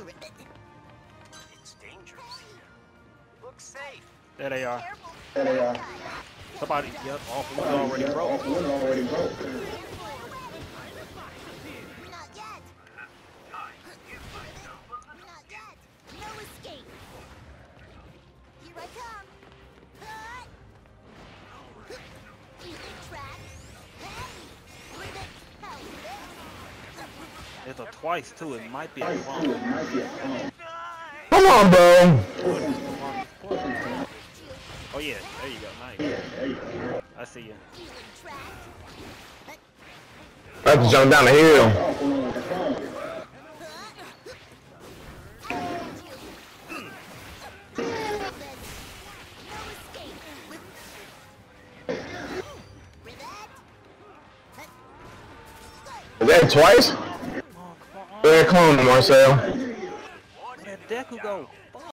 It's dangerous here. Look safe. There they are. There they are. Somebody, yep, off one already broke. Off one already broke. Not yet. Not yet. No escape. Here I come. Easy track. Hey, ribbit. How's this? It's a twice too. It might be a bomb. Come on, bro. Oh yeah, there you go. Nice. There you go. I see you. Easy track. I have to jump down the hill. Is that twice? Oh, come on. Where clone, Marcel? Where that Deku go?